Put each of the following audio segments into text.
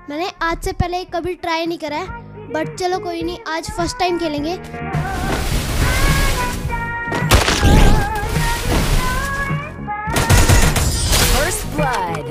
मैंने आज से पहले कभी ट्राई नहीं करा है, बट चलो कोई नहीं, आज फर्स्ट टाइम खेलेंगे। First blood.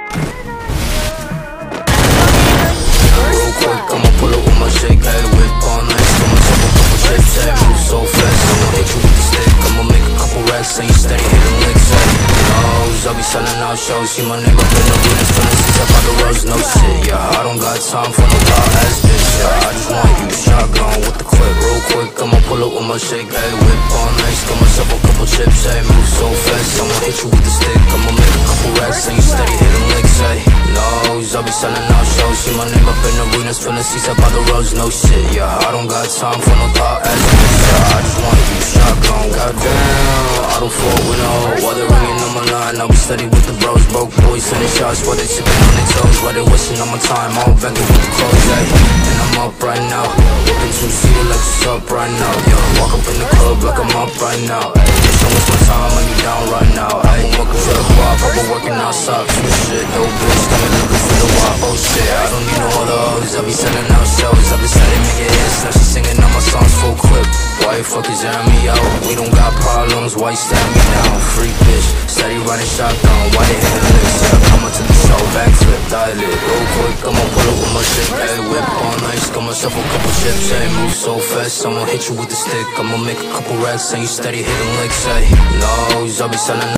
Real quick, I'ma pull up with my shake, hey, whip on nice, got myself a couple chips, hey, move so fast, I'ma hit you with the stick, I'ma make a couple racks, and you steady hitting licks, hey, knows, I'll be selling out shows, see my name up in the business, feeling since I bought the rose, no shit, yeah, I don't got time for no wild ass bitch, yeah, I just want you, shotgun with the clip, real quick, I'ma pull up with my shake, hey, whip on nice, got myself a couple chips, hey, move so fast, I'ma hit you with the stick, I'ma make a couple racks, and you steady hitting licks, hey, knows, I'll be selling out shows, see my name up in the arenas, feeling seats up by the roads, no shit, yeah, I don't got time for no thought ass bitch, yeah, I just want you, shotgun, goddamn, I don't fall with no, while they're ringing on my line, I'll be steady with the bros, broke boys, sending shots, while they sipping on their toes, while they wasting on my time, I'm back with the clothes, ay, and I'm up right now, whipping two-seater like what's up right now, yeah, walk up in the club like I'm up right now, ay, so much my time, and you down right now, ay, welcome to the club, I've been working outside, some shit, no bitch, got me looking for the wild, oh shit, I don't need no other hoes, I'll be selling out shows, I'll be selling nigga hits, now she singing all my songs full clip, why you fuckers airing me out, we don't got problems, why you stab me down, free bitch, steady running shotgun, why they hitting licks, yeah, coming to the show, backflip, dial it, real quick, I'ma pull up with my shit, hey, whip on nice, got myself a couple chips, hey, move so fast, I'ma hit you with the stick, I'ma make a couple racks, and you steady hitting licks, hey, knows, I'll be selling